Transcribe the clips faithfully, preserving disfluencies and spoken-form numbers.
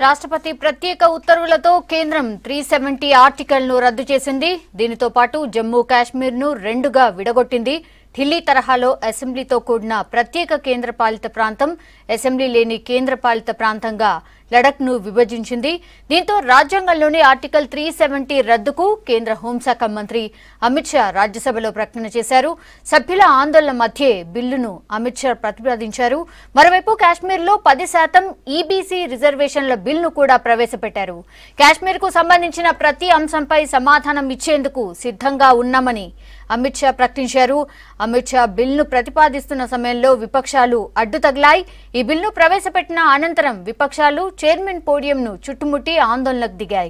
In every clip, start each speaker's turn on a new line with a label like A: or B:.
A: రాష్ట్రపతి ప్రత్యేక ఉత్తర్వులతో కేంద్రం త్రీ సెవెంటీ ఆర్టికల్ ను రద్దు చేసింది. దీనితో పాటు జమ్మూ కాశ్మీర్ ను రెండుగా విడగొట్టింది. ఢిల్లీ తరహాలో అసెంబ్లీతో కూడిన ప్రత్యేక కేంద్రపాలిత ప్రాంతం, అసెంబ్లీ లేని కేంద్రపాలిత ప్రాంతంగా లడఖ్ ను విభజించింది. దీంతో రాజ్యాంగంలోని ఆర్టికల్ త్రీ సెవెంటీ రద్దుకు కేంద్ర హోంశాఖ మంత్రి అమిత్ షా రాజ్యసభలో ప్రకటన చేశారు. సభ్యుల ఆందోళన మధ్యే బిల్లును అమిత్ షా ప్రతిపాదించారు. మరోవైపు కాశ్మీర్లో పది శాతం ఈబీసీ రిజర్వేషన్ల బిల్లును కూడా ప్రవేశపెట్టారు. కాశ్మీర్ కు సంబంధించిన ప్రతి అంశంపై సమాధానం ఇచ్చేందుకు సిద్ధంగా ఉన్నామని అమిత్ షా ప్రకటించారు. అమిత్ షా బిల్లును ప్రతిపాదిస్తున్న సమయంలో విపక్షాలు అడ్డు తగిలాయి. ఈ బిల్లును ప్రవేశపెట్టిన అనంతరం విపక్షాలు చైర్మన్ పోడియంను చుట్టుముట్టి ఆందోళనకు దిగాయి.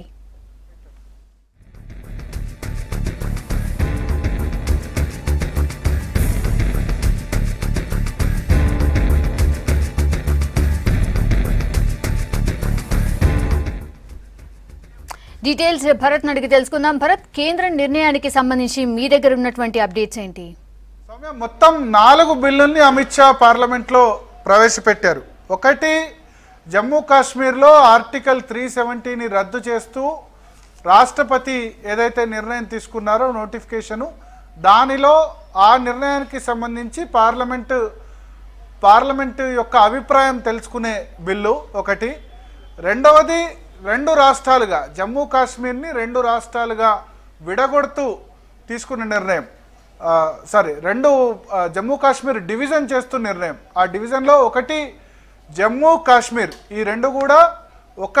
A: డీటెయిల్స్ భరత్ అడిగి తెలుసుకుందాం. భరత్, కేంద్ర నిర్ణయానికి సంబంధించి మీ దగ్గర ఉన్నటువంటి అప్డేట్స్ ఏంటి?
B: మొత్తం నాలుగు బిల్లుల్ని అమిత్ షా పార్లమెంట్ లో ప్రవేశపెట్టారు. ఒకటి, జమ్మూ కాశ్మీర్లో ఆర్టికల్ త్రీ సెవెంటీని రద్దు చేస్తూ రాష్ట్రపతి ఏదైతే నిర్ణయం తీసుకున్నారో నోటిఫికేషను, దానిలో ఆ నిర్ణయానికి సంబంధించి పార్లమెంటు పార్లమెంటు యొక్క అభిప్రాయం తెలుసుకునే బిల్లు ఒకటి. రెండవది, రెండు రాష్ట్రాలుగా జమ్మూ కాశ్మీర్ని రెండు రాష్ట్రాలుగా విడగొడుతూ తీసుకున్న నిర్ణయం, సారీ రెండు జమ్మూ కాశ్మీర్ డివిజన్ చేస్తున్న నిర్ణయం. ఆ డివిజన్లో ఒకటి జమ్మూ కాశ్మీర్, ఈ రెండు కూడా ఒక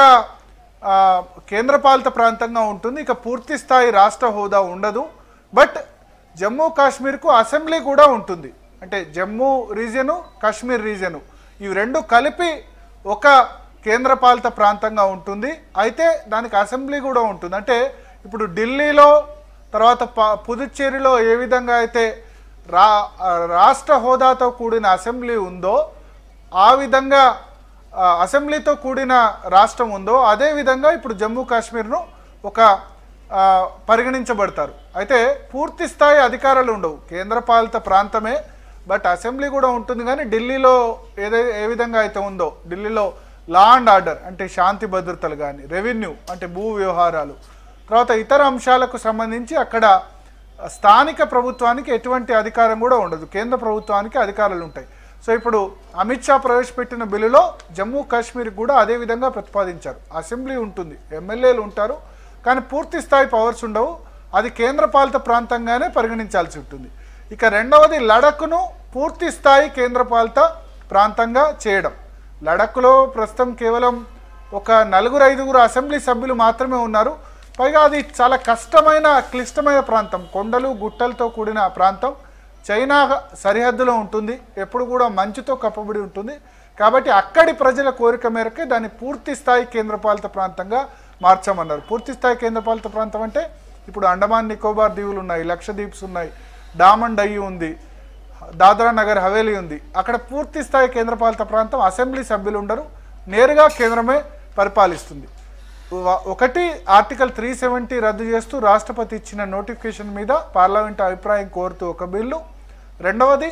B: కేంద్రపాలిత ప్రాంతంగా ఉంటుంది. ఇక పూర్తి స్థాయి రాష్ట్ర హోదా ఉండదు. బట్ జమ్మూ కాశ్మీర్కు అసెంబ్లీ కూడా ఉంటుంది. అంటే జమ్మూ రీజియను, కాశ్మీర్ రీజియను, ఇవి రెండు కలిపి ఒక కేంద్రపాలిత ప్రాంతంగా ఉంటుంది. అయితే దానికి అసెంబ్లీ కూడా ఉంటుంది. అంటే ఇప్పుడు ఢిల్లీలో, తర్వాత పుదుచ్చేరిలో ఏ విధంగా అయితే రా రాష్ట్ర హోదాతో కూడిన అసెంబ్లీ ఉందో, ఆ విధంగా అసెంబ్లీతో కూడిన రాష్ట్రం ఉందో, అదేవిధంగా ఇప్పుడు జమ్మూ కాశ్మీర్ను ఒక పరిగణించబడతారు. అయితే పూర్తి స్థాయి అధికారాలు ఉండవు, కేంద్రపాలిత ప్రాంతమే, బట్ అసెంబ్లీ కూడా ఉంటుంది. కానీ ఢిల్లీలో ఏదై ఏ విధంగా అయితే ఉందో, ఢిల్లీలో లా అండ్ ఆర్డర్ అంటే శాంతి భద్రతలు కానీ, రెవెన్యూ అంటే భూ వ్యవహారాలు, తర్వాత ఇతర అంశాలకు సంబంధించి అక్కడ స్థానిక ప్రభుత్వానికి ఎటువంటి అధికారం కూడా ఉండదు, కేంద్ర ప్రభుత్వానికి అధికారాలు ఉంటాయి. సో ఇప్పుడు అమిత్ షా ప్రవేశపెట్టిన బిల్లులో జమ్మూ కాశ్మీర్కి కూడా అదే విధంగా ప్రతిపాదించారు. అసెంబ్లీ ఉంటుంది, ఎమ్మెల్యేలు ఉంటారు, కానీ పూర్తి స్థాయి పవర్స్ ఉండవు, అది కేంద్రపాలిత ప్రాంతంగానే పరిగణించాల్సి ఉంటుంది. ఇక రెండవది, లడఖ్ను పూర్తి స్థాయి కేంద్రపాలిత ప్రాంతంగా చేయడం. లడఖ్లో ప్రస్తుతం కేవలం ఒక నలుగురు ఐదుగురు అసెంబ్లీ సభ్యులు మాత్రమే ఉన్నారు. పైగా అది చాలా కష్టమైన క్లిష్టమైన ప్రాంతం, కొండలు గుట్టలతో కూడిన ప్రాంతం, చైనా సరిహద్దులో ఉంటుంది, ఎప్పుడు కూడా మంచుతో కప్పబడి ఉంటుంది. కాబట్టి అక్కడి ప్రజల కోరిక మేరకే దాన్ని పూర్తి స్థాయి కేంద్రపాలిత ప్రాంతంగా మార్చామన్నారు. పూర్తి స్థాయి కేంద్రపాలిత ప్రాంతం అంటే ఇప్పుడు అండమాన్ నికోబార్ దీవులు ఉన్నాయి, లక్షద్వీప్స్ ఉన్నాయి, డామన్ డయ్యూ ఉంది, దాద్రా నగర్ హవేలీ ఉంది. అక్కడ పూర్తి స్థాయి కేంద్రపాలిత ప్రాంతం, అసెంబ్లీ సభ్యులు ఉండరు, నేరుగా కేంద్రమే పరిపాలిస్తుంది. ఒకటి, ఆర్టికల్ త్రీ సెవెంటీ రద్దు చేస్తూ రాష్ట్రపతి ఇచ్చిన నోటిఫికేషన్ మీద పార్లమెంట్ అభిప్రాయం కోరుతూ ఒక బిల్లు. రెండవది,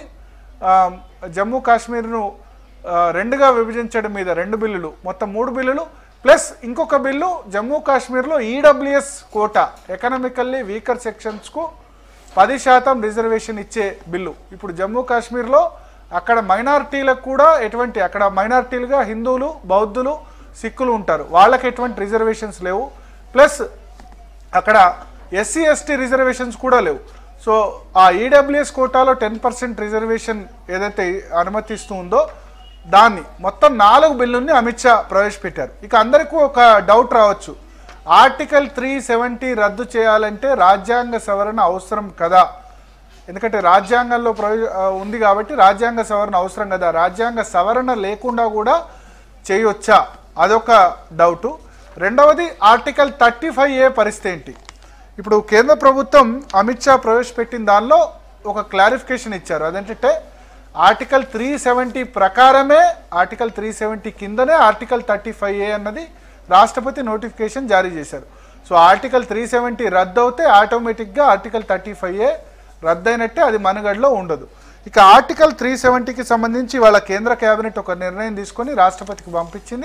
B: జమ్మూ కాశ్మీర్ను రెండుగా విభజించడం మీద రెండు బిల్లులు, మొత్తం మూడు బిల్లులు. ప్లస్ ఇంకొక బిల్లు, జమ్మూ కాశ్మీర్లో ఈడబ్ల్యూఎస్ కోటా, ఎకనామికల్లీ వీకర్ సెక్షన్స్కు పది శాతం రిజర్వేషన్ ఇచ్చే బిల్లు. ఇప్పుడు జమ్మూ కాశ్మీర్లో అక్కడ మైనారిటీలకు కూడా ఎటువంటి, అక్కడ మైనారిటీలుగా హిందువులు, బౌద్ధులు, సిక్కులు ఉంటారు, వాళ్ళకి ఎటువంటి రిజర్వేషన్స్ లేవు. ప్లస్ అక్కడ ఎస్సీ ఎస్టీ రిజర్వేషన్స్ కూడా లేవు. సో ఆ ఈడబ్ల్యూఎస్ కోటాలో టెన్ పర్సెంట్ రిజర్వేషన్ ఏదైతే అనుమతిస్తూ ఉందో దాన్ని, మొత్తం నాలుగు బిల్లుల్ని అమిత్ షా ప్రవేశపెట్టారు. ఇక అందరికీ ఒక డౌట్ రావచ్చు, ఆర్టికల్ త్రీ సెవెంటీ రద్దు చేయాలంటే రాజ్యాంగ సవరణ అవసరం కదా? ఎందుకంటే రాజ్యాంగంలో ఉంది కాబట్టి రాజ్యాంగ సవరణ అవసరం కదా, రాజ్యాంగ సవరణ లేకుండా కూడా చేయొచ్చా? అదొక డౌటు. రెండవది, ఆర్టికల్ థర్టీ ఫైవ్ ఏ పరిస్థితి ఏంటి? ఇప్పుడు కేంద్ర ప్రభుత్వం అమిత్ షా ప్రవేశపెట్టిన దానిలో ఒక క్లారిఫికేషన్ ఇచ్చారు. అదేంటంటే ఆర్టికల్ త్రీ సెవెంటీ ప్రకారమే, ఆర్టికల్ త్రీ సెవెంటీ కిందనే ఆర్టికల్ థర్టీ ఫైవ్ ఏ అన్నది రాష్ట్రపతి నోటిఫికేషన్ జారీ చేశారు. సో ఆర్టికల్ త్రీ సెవెంటీ రద్దు అవుతే ఆటోమేటిక్గా ఆర్టికల్ థర్టీ ఫైవ్ ఏ రద్దయినట్టే, అది మనుగడలో ఉండదు. ఇక ఆర్టికల్ త్రీ సెవెంటీకి సంబంధించి వాళ్ళ కేంద్ర కేబినెట్ ఒక నిర్ణయం తీసుకొని రాష్ట్రపతికి పంపించింది.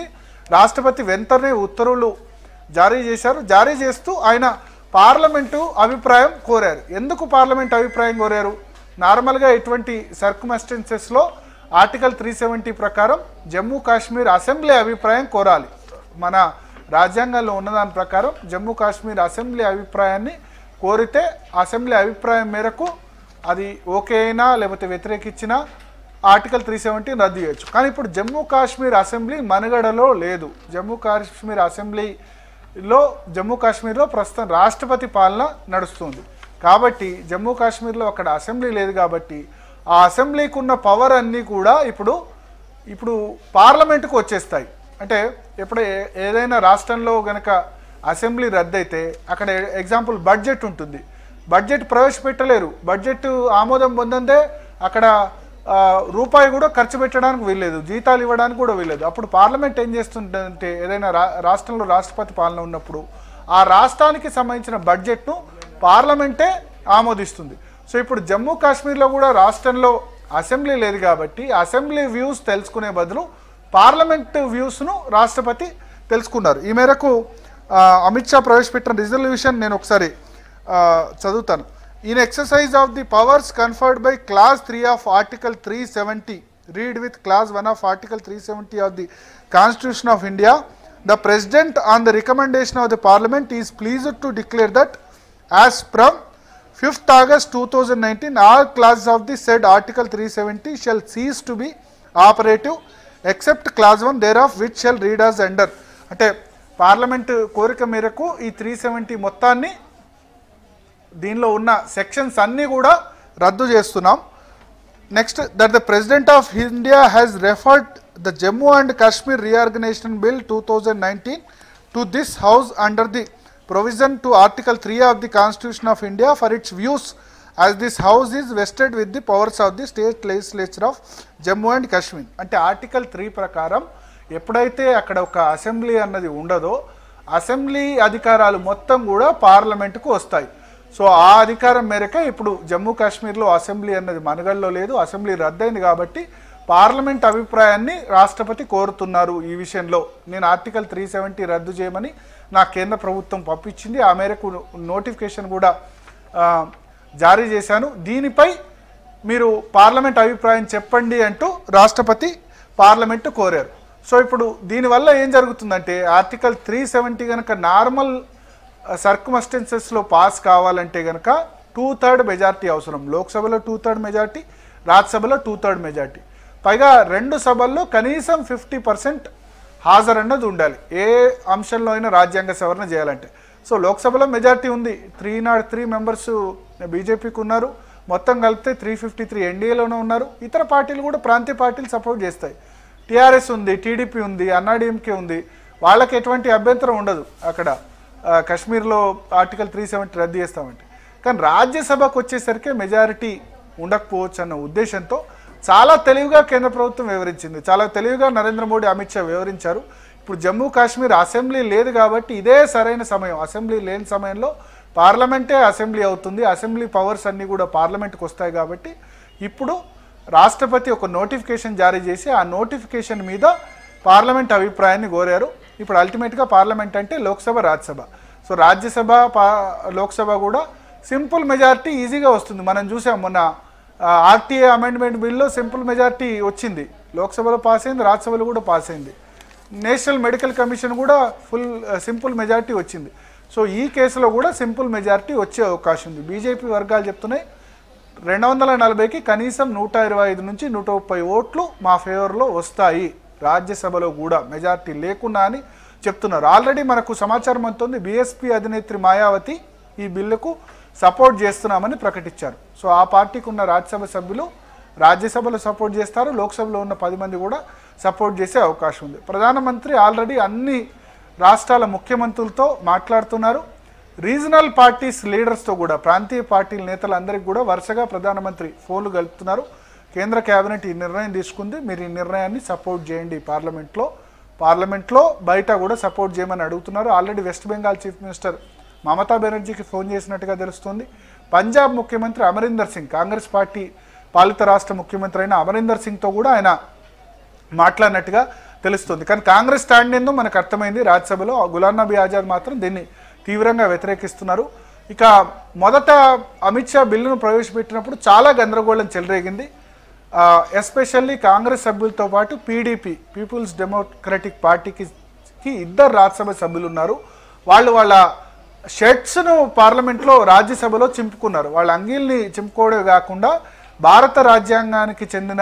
B: రాష్ట్రపతి వెంటనే ఉత్తర్వులు జారీ చేశారు. జారీ చేస్తూ ఆయన పార్లమెంటు అభిప్రాయం కోరారు. ఎందుకు పార్లమెంట్ అభిప్రాయం కోరారు? నార్మల్గా ఇటువంటి సర్కమ్స్టెన్సెస్లో ఆర్టికల్ త్రీ సెవెంటీ ప్రకారం జమ్మూ కాశ్మీర్ అసెంబ్లీ అభిప్రాయం కోరాలి. మన రాజ్యాంగంలో ఉన్నదాని ప్రకారం జమ్మూ కాశ్మీర్ అసెంబ్లీ అభిప్రాయాన్ని కోరితే అసెంబ్లీ అభిప్రాయం మేరకు అది ఓకే అయినా లేకపోతే వ్యతిరేకించినా ఆర్టికల్ త్రీ సెవెంటీని రద్దు చేయొచ్చు. కానీ ఇప్పుడు జమ్మూ కాశ్మీర్ అసెంబ్లీ మనుగడలో లేదు. జమ్మూ కాశ్మీర్ అసెంబ్లీలో జమ్మూ కాశ్మీర్లో ప్రస్తుతం రాష్ట్రపతి పాలన నడుస్తుంది. కాబట్టి జమ్మూ కాశ్మీర్లో అక్కడ అసెంబ్లీ లేదు కాబట్టి ఆ అసెంబ్లీకి ఉన్న పవర్ అన్నీ కూడా ఇప్పుడు ఇప్పుడు పార్లమెంటుకు వచ్చేస్తాయి. అంటే ఎప్పుడు ఏదైనా రాష్ట్రంలో కనుక అసెంబ్లీ రద్దయితే అక్కడ ఎగ్జాంపుల్ బడ్జెట్ ఉంటుంది, బడ్జెట్ ప్రవేశపెట్టలేరు, బడ్జెట్ ఆమోదం పొందందే అక్కడ రూపాయి కూడా ఖర్చు పెట్టడానికి వీల్లేదు, జీతాలు ఇవ్వడానికి కూడా వీల్లేదు. అప్పుడు పార్లమెంట్ ఏం చేస్తుందంటే ఏదైనా రా రాష్ట్రంలో రాష్ట్రపతి పాలన ఉన్నప్పుడు ఆ రాష్ట్రానికి సంబంధించిన బడ్జెట్ను పార్లమెంటే ఆమోదిస్తుంది. సో ఇప్పుడు జమ్మూ కాశ్మీర్లో కూడా రాష్ట్రంలో అసెంబ్లీ లేదు కాబట్టి అసెంబ్లీ వ్యూస్ తెలుసుకునే బదులు పార్లమెంట్ వ్యూస్ను రాష్ట్రపతి తెలుసుకున్నారు. ఈ మేరకు అమిత్ షా ప్రవేశపెట్టిన రిజల్యూషన్ నేను ఒకసారి చదువుతాను. In exercise of the powers conferred by clause three of article three seventy read with clause one of article three seventy of the Constitution of India the president on the recommendation of the parliament is pleased to declare that as from fifth August two thousand nineteen all clauses of the said article three seventy shall cease to be operative except clause one thereof which shall read as under. అంటే parliament కోరిక మేరకు ఈ three seventy మొత్తాన్ని దీనిలో ఉన్న sections అన్నీ కూడా రద్దు చేస్తున్నాం. Next that the president of India has referred the Jammu and Kashmir reorganisation bill two thousand nineteen to this house under the provision to article three of the constitution of India for its views as this house is vested with the powers of the state legislature of Jammu and Kashmir. అంటే article three ప్రకారం ఎప్పుడైతే అక్కడ ఒక assembly అన్నది ఉండదో assembly అధికారాలు మొత్తం కూడా పార్లమెంటుకు వస్తాయి. సో ఆ అధికారం మేరకే ఇప్పుడు జమ్మూ కాశ్మీర్లో అసెంబ్లీ అన్నది మనుగడలో లేదు, అసెంబ్లీ రద్దయింది కాబట్టి పార్లమెంట్ అభిప్రాయాన్ని రాష్ట్రపతి కోరుతున్నారు. ఈ విషయంలో నేను ఆర్టికల్ త్రీ సెవెంటీ రద్దు చేయమని నా కేంద్ర ప్రభుత్వం పంపించింది, ఆ మేరకు నోటిఫికేషన్ కూడా జారీ చేశాను, దీనిపై మీరు పార్లమెంట్ అభిప్రాయం చెప్పండి అంటూ రాష్ట్రపతి పార్లమెంటు కోరారు. సో ఇప్పుడు దీనివల్ల ఏం జరుగుతుందంటే ఆర్టికల్ త్రీ సెవెంటీ కనుక నార్మల్ సర్కమ్స్టెన్సెస్లో పాస్ కావాలంటే కనుక టూ థర్డ్ మెజార్టీ అవసరం. లోక్సభలో టూ థర్డ్ మెజార్టీ, రాజ్యసభలో టూ థర్డ్ మెజార్టీ, పైగా రెండు సభల్లో కనీసం ఫిఫ్టీ పర్సెంట్ హాజరు అన్నది ఉండాలి ఏ అంశంలో అయినా రాజ్యాంగ సవరణ చేయాలంటే. సో లోక్సభలో మెజార్టీ ఉంది, త్రీ నాట్ త్రీ మెంబర్స్ బీజేపీకి ఉన్నారు, మొత్తం కలిపితే త్రీ ఫిఫ్టీ త్రీ ఎన్డీఏలోనే ఉన్నారు. ఇతర పార్టీలు కూడా ప్రాంతీయ పార్టీలు సపోర్ట్ చేస్తాయి. టీఆర్ఎస్ ఉంది, టీడీపీ ఉంది, అన్నాడీఎంకే ఉంది, వాళ్ళకి ఎటువంటి అభ్యంతరం ఉండదు అక్కడ కశ్మీర్లో ఆర్టికల్ త్రీ సెవెంటీ రద్దు చేస్తామంటే. కానీ రాజ్యసభకు వచ్చేసరికి మెజారిటీ ఉండకపోవచ్చు అన్న ఉద్దేశంతో చాలా తెలివిగా కేంద్ర ప్రభుత్వం వివరించింది, చాలా తెలివిగా నరేంద్ర మోడీ అమిత్ షా వివరించారు. ఇప్పుడు జమ్మూ కాశ్మీర్ అసెంబ్లీ లేదు కాబట్టి ఇదే సరైన సమయం, అసెంబ్లీ లేని సమయంలో పార్లమెంటే అసెంబ్లీ అవుతుంది, అసెంబ్లీ పవర్స్ అన్నీ కూడా పార్లమెంట్కి వస్తాయి కాబట్టి ఇప్పుడు రాష్ట్రపతి ఒక నోటిఫికేషన్ జారీ చేసి ఆ నోటిఫికేషన్ మీద పార్లమెంట్ అభిప్రాయాన్ని కోరారు. ఇప్పుడు అల్టిమేట్గా పార్లమెంట్ అంటే లోక్సభ, రాజ్యసభ. సో రాజ్యసభ పా లోక్సభ కూడా సింపుల్ మెజారిటీ ఈజీగా వస్తుంది. మనం చూసాం మొన్న ఆర్టీఏ అమెండ్మెంట్ బిల్లో సింపుల్ మెజారిటీ వచ్చింది, లోక్సభలో పాస్ అయింది, రాజ్యసభలో కూడా పాస్ అయింది. నేషనల్ మెడికల్ కమిషన్ కూడా ఫుల్ సింపుల్ మెజారిటీ వచ్చింది. సో ఈ కేసులో కూడా సింపుల్ మెజారిటీ వచ్చే అవకాశం ఉంది. బీజేపీ వర్గాలు చెప్తున్నాయి రెండు వందల నలభైకి కనీసం నూట ఇరవై ఐదు నుంచి నూట ముప్పై ఓట్లు మా ఫేవర్లో వస్తాయి రాజ్యసభలో కూడా మెజారిటీ లేకున్నా అని చెప్తున్నారు. ఆల్రెడీ మనకు సమాచారం అందుతుంది, బీఎస్పీ అధినేత్రి మాయావతి ఈ బిల్లుకు సపోర్ట్ చేస్తున్నామని ప్రకటించారు. సో ఆ పార్టీకి ఉన్న రాజ్యసభ సభ్యులు రాజ్యసభలో సపోర్ట్ చేస్తారు, లోక్సభలో ఉన్న పది మంది కూడా సపోర్ట్ చేసే అవకాశం ఉంది. ప్రధానమంత్రి ఆల్రెడీ అన్ని రాష్ట్రాల ముఖ్యమంత్రులతో మాట్లాడుతున్నారు, రీజనల్ పార్టీస్ లీడర్స్తో కూడా ప్రాంతీయ పార్టీల నేతలందరికీ కూడా వరుసగా ప్రధానమంత్రి ఫోన్లు కలుపుతున్నారు. కేంద్ర కేబినెట్ ఈ నిర్ణయం తీసుకుంది, మీరు ఈ నిర్ణయాన్ని సపోర్ట్ చేయండి పార్లమెంట్లో, పార్లమెంట్లో బయట కూడా సపోర్ట్ చేయమని అడుగుతున్నారు. Already west Bengal chief minister Mamata బెనర్జీకి ఫోన్ చేసినట్టుగా తెలుస్తుంది. పంజాబ్ ముఖ్యమంత్రి అమరీందర్ సింగ్, కాంగ్రెస్ పార్టీ పాలిత రాష్ట్ర ముఖ్యమంత్రి అయిన అమరీందర్ సింగ్తో కూడా ఆయన మాట్లాడినట్టుగా తెలుస్తుంది. కానీ కాంగ్రెస్ స్టాండ్ ఏందో మనకు అర్థమైంది. రాజ్యసభలో గులాం నబీ ఆజాద్ మాత్రం దీన్ని తీవ్రంగా వ్యతిరేకిస్తున్నారు. ఇక మొదట అమిత్ షా బిల్లును ప్రవేశపెట్టినప్పుడు చాలా గందరగోళం చెలరేగింది. ఎస్పెషల్లీ కాంగ్రెస్ సభ్యులతో పాటు పీడీపీ పీపుల్స్ డెమోక్రటిక్ పార్టీకి ఇద్దరు రాజ్యసభ సభ్యులు ఉన్నారు. వాళ్ళు వాళ్ళ షర్ట్స్ను పార్లమెంట్లో రాజ్యసభలో చింపుకున్నారు. వాళ్ళ అంగీల్ని చింపుకోవడమే కాకుండా భారత రాజ్యాంగానికి చెందిన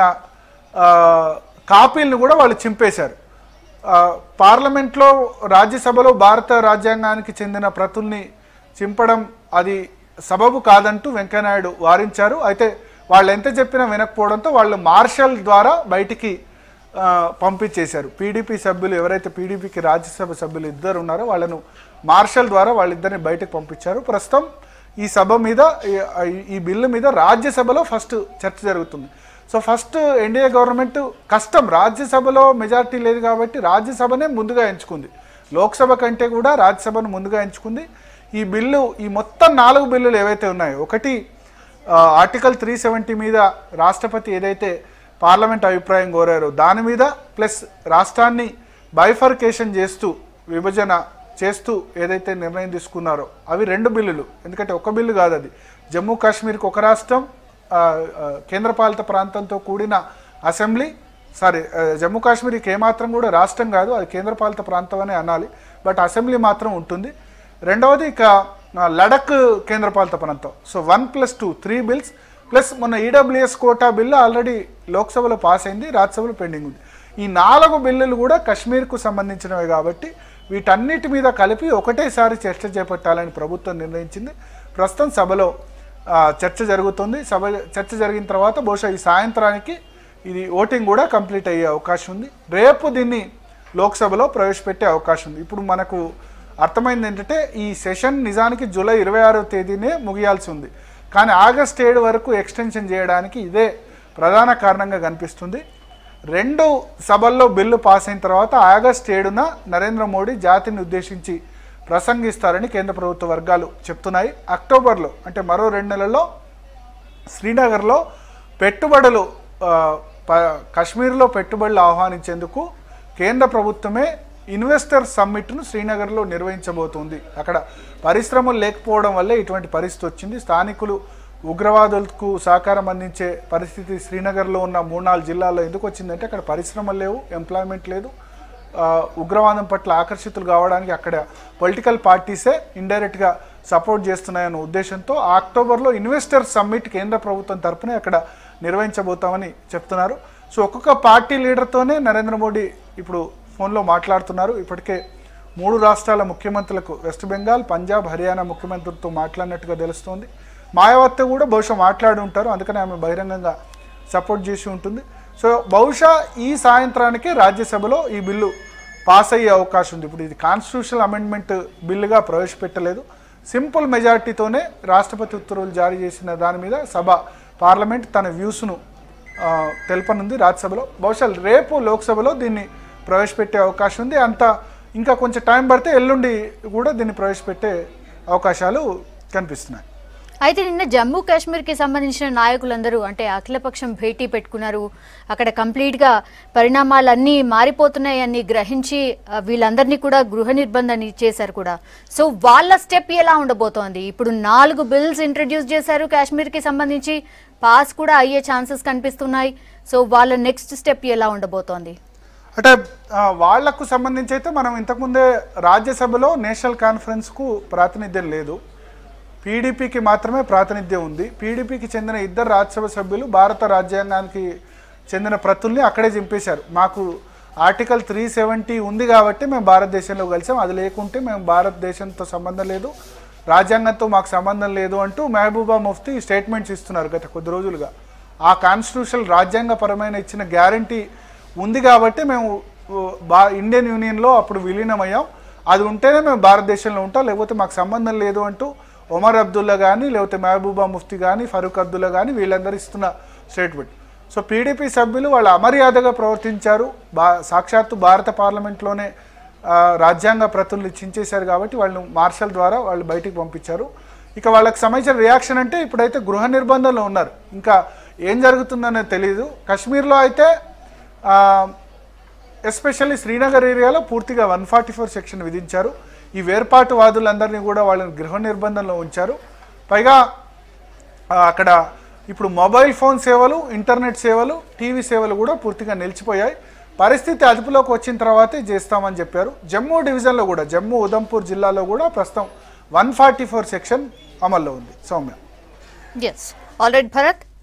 B: కాపీలను కూడా వాళ్ళు చింపేశారు. పార్లమెంట్లో రాజ్యసభలో భారత రాజ్యాంగానికి చెందిన ప్రతుల్ని చింపడం అది సబబు కాదంటూ వెంకయ్యనాయుడు వారించారు. అయితే వాళ్ళు ఎంత చెప్పినా వినకపోవడంతో వాళ్ళు మార్షల్ ద్వారా బయటికి పంపించేశారు. పీడీపీ సభ్యులు ఎవరైతే పీడీపీకి రాజ్యసభ సభ్యులు ఇద్దరు ఉన్నారో వాళ్ళను మార్షల్ ద్వారా వాళ్ళిద్దరిని బయటకు పంపించారు. ప్రస్తుతం ఈ సభ మీద ఈ బిల్లు మీద రాజ్యసభలో ఫస్ట్ చర్చ జరుగుతుంది. సో ఫస్ట్ ఎన్డీఏ గవర్నమెంట్ కష్టం, రాజ్యసభలో మెజారిటీ లేదు కాబట్టి రాజ్యసభనే ముందుగా ఎంచుకుంది. లోక్సభ కంటే కూడా రాజ్యసభను ముందుగా ఎంచుకుంది. ఈ బిల్లు ఈ మొత్తం నాలుగు బిల్లులు ఏవైతే ఉన్నాయో, ఒకటి ఆర్టికల్ త్రీ సెవెంటీ మీద రాష్ట్రపతి ఏదైతే పార్లమెంట్ అభిప్రాయం కోరారో దాని మీద, ప్లస్ రాష్ట్రాన్ని బైఫర్కేషన్ చేస్తూ విభజన చేస్తూ ఏదైతే నిర్ణయం తీసుకున్నారో అవి రెండు బిల్లులు. ఎందుకంటే ఒక బిల్లు కాదు అది. జమ్మూ కాశ్మీర్కి ఒక రాష్ట్రం, కేంద్రపాలిత ప్రాంతంతో కూడిన అసెంబ్లీ, సారీ జమ్మూ కాశ్మీర్కి ఏమాత్రం కూడా రాష్ట్రం కాదు, అది కేంద్రపాలిత ప్రాంతం అనే అనాలి, బట్ అసెంబ్లీ మాత్రం ఉంటుంది. రెండవది ఇక లడక్ కేంద్రపాలిత ప్రాంతం. So one plus two three bills, plus మొన్న ఈడబ్ల్యూఎస్ కోటా బిల్లు ఆల్రెడీ లోక్సభలో పాస్ అయింది, రాజ్యసభలో పెండింగ్ ఉంది. ఈ నాలుగు బిల్లులు కూడా కశ్మీర్కు సంబంధించినవి కాబట్టి వీటన్నిటి మీద కలిపి ఒకటేసారి చర్చ చేపట్టాలని ప్రభుత్వం నిర్ణయించింది. ప్రస్తుతం సభలో చర్చ జరుగుతుంది. సభ చర్చ జరిగిన తర్వాత బహుశా ఈ సాయంత్రానికి ఇది ఓటింగ్ కూడా కంప్లీట్ అయ్యే అవకాశం ఉంది. రేపు దీన్ని లోక్సభలో ప్రవేశపెట్టే అవకాశం ఉంది. ఇప్పుడు మనకు అర్థమైంది ఏంటంటే ఈ సెషన్ నిజానికి జూలై ఇరవై ఆరవ తేదీనే ముగియాల్సి ఉంది, కానీ ఆగస్ట్ ఏడు వరకు ఎక్స్టెన్షన్ చేయడానికి ఇదే ప్రధాన కారణంగా కనిపిస్తుంది. రెండు సభల్లో బిల్లు పాస్ అయిన తర్వాత ఆగస్ట్ ఏడున నరేంద్ర మోడీ జాతిని ఉద్దేశించి ప్రసంగిస్తారని కేంద్ర ప్రభుత్వ వర్గాలు చెప్తున్నాయి. అక్టోబర్లో అంటే మరో రెండు నెలల్లో శ్రీనగర్లో పెట్టుబడులు కశ్మీర్లో పెట్టుబడులు ఆహ్వానించేందుకు కేంద్ర ప్రభుత్వమే ఇన్వెస్టర్ సమ్మిట్ను శ్రీనగర్లో నిర్వహించబోతుంది. అక్కడ పరిశ్రమలు లేకపోవడం వల్లే ఇటువంటి పరిస్థితి వచ్చింది. స్థానికులు ఉగ్రవాదులకు సహకారం అందించే పరిస్థితి శ్రీనగర్లో ఉన్న మూడు నాలుగు జిల్లాల్లో ఎందుకు వచ్చిందంటే అక్కడ పరిశ్రమలు లేవు, ఎంప్లాయ్మెంట్ లేదు. ఉగ్రవాదం పట్ల ఆకర్షితులు కావడానికి అక్కడ పొలిటికల్ పార్టీసే ఇండైరెక్ట్గా సపోర్ట్ చేస్తున్నాయన్న ఉద్దేశంతో అక్టోబర్లో ఇన్వెస్టర్ సమ్మిట్ కేంద్ర ప్రభుత్వం తరఫునే అక్కడ నిర్వహించబోతామని చెప్తున్నారు. సో ఒక్కొక్క పార్టీ లీడర్తోనే నరేంద్ర మోడీ ఇప్పుడు ఫోన్లో మాట్లాడుతున్నారు. ఇప్పటికే మూడు రాష్ట్రాల ముఖ్యమంత్రులకు, వెస్ట్ బెంగాల్, పంజాబ్, హర్యానా ముఖ్యమంత్రులతో మాట్లాడినట్టుగా తెలుస్తోంది. మాయావతి కూడా బహుశా మాట్లాడి ఉంటారు, అందుకని ఆమె బహిరంగంగా సపోర్ట్ చేసి ఉంటుంది. సో బహుశా ఈ సాయంత్రానికే రాజ్యసభలో ఈ బిల్లు పాస్ అయ్యే అవకాశం ఉంది. ఇప్పుడు ఇది కాన్స్టిట్యూషనల్ అమెండ్మెంట్ బిల్లుగా ప్రవేశపెట్టలేదు, సింపుల్ మెజారిటీతోనే రాష్ట్రపతి ఉత్తర్వులు జారీ చేసిన దాని మీద సభ పార్లమెంట్ తన వ్యూస్ను తెలపనుంది రాజ్యసభలో. బహుశా రేపు లోక్సభలో దీన్ని ప్రవేశపెట్టే అవకాశం ఉంది. అంత ఇంకా కొంచెం టైం పడితే ఎల్లుండి కూడా దీన్ని ప్రవేశపెట్టే అవకాశాలు కనిపిస్తున్నాయి.
A: అయితే నిన్న జమ్మూ కాశ్మీర్కి సంబంధించిన నాయకులందరూ అంటే అఖిలపక్షం భేటీ పెట్టుకున్నారు. అక్కడ కంప్లీట్గా పరిణామాలన్నీ మారిపోతున్నాయని గ్రహించి వీళ్ళందరినీ కూడా గృహ నిర్బంధం చేశారు కూడా. సో వాళ్ళ స్టెప్ ఎలా ఉండబోతోంది? ఇప్పుడు నాలుగు బిల్స్ ఇంట్రడ్యూస్ చేశారు కాశ్మీర్కి సంబంధించి, పాస్ కూడా అయ్యే ఛాన్సెస్ కనిపిస్తున్నాయి. సో వాళ్ళ నెక్స్ట్ స్టెప్ ఎలా ఉండబోతోంది?
B: అంటే వాళ్లకు సంబంధించి అయితే మనం ఇంతకుముందే రాజ్యసభలో నేషనల్ కాన్ఫరెన్స్కు ప్రాతినిధ్యం లేదు, పీడీపీకి మాత్రమే ప్రాతినిధ్యం ఉంది. పీడీపీకి చెందిన ఇద్దరు రాజ్యసభ సభ్యులు భారత రాజ్యాంగానికి చెందిన ప్రతుల్ని అక్కడే చింపేశారు. మాకు ఆర్టికల్ త్రీ సెవెంటీ ఉంది కాబట్టి మేము భారతదేశంలో కలిసాం, అది లేకుంటే మేము భారతదేశంతో సంబంధం లేదు, రాజ్యాంగంతో మాకు సంబంధం లేదు అంటూ మహబూబా ముఫ్తీ స్టేట్మెంట్స్ ఇస్తున్నారు గత కొద్ది రోజులుగా. ఆ కాన్స్టిట్యూషన్ రాజ్యాంగపరమైన ఇచ్చిన గ్యారంటీ ఉంది కాబట్టి మేము బా ఇండియన్ యూనియన్లో అప్పుడు విలీనమయ్యాం, అది ఉంటేనే మేము భారతదేశంలో ఉంటాం, లేకపోతే మాకు సంబంధం లేదు అంటూ ఒమర్ అబ్దుల్లా కానీ లేకపోతే మహబూబా ముఫ్తీ కానీ ఫరూక్ అబ్దుల్లా కానీ వీళ్ళందరూ ఇస్తున్న స్టేట్మెంట్. సో పీడీపీ సభ్యులు వాళ్ళు అమర్యాదగా ప్రవర్తించారు, బా సాక్షాత్తు భారత పార్లమెంట్లోనే రాజ్యాంగ ప్రతుల్ని చించేశారు కాబట్టి వాళ్ళు మార్షల్ ద్వారా వాళ్ళు బయటికి పంపించారు. ఇక వాళ్ళకి సంబంధించిన రియాక్షన్ అంటే ఇప్పుడైతే గృహ నిర్బంధంలో ఉన్నారు, ఇంకా ఏం జరుగుతుందనేది తెలియదు. కశ్మీర్లో అయితే ఎస్పెషల్లీ శ్రీనగర్ ఏరియాలో పూర్తిగా వన్ ఫార్టీ ఫోర్ సెక్షన్ విధించారు. ఈ వేర్పాటువాదులందరినీ కూడా వాళ్ళని గృహ నిర్బంధంలో ఉంచారు. పైగా అక్కడ ఇప్పుడు మొబైల్ ఫోన్ సేవలు, ఇంటర్నెట్ సేవలు, టీవీ సేవలు కూడా పూర్తిగా నిలిచిపోయాయి. పరిస్థితి అదుపులోకి వచ్చిన తర్వాతే చేస్తామని చెప్పారు. జమ్మూ డివిజన్లో కూడా, జమ్మూ ఉదంపూర్ జిల్లాలో కూడా ప్రస్తుతం వన్ ఫార్టీ ఫోర్ సెక్షన్ అమల్లో ఉంది. Saumya.
A: Yes, all right Bharat.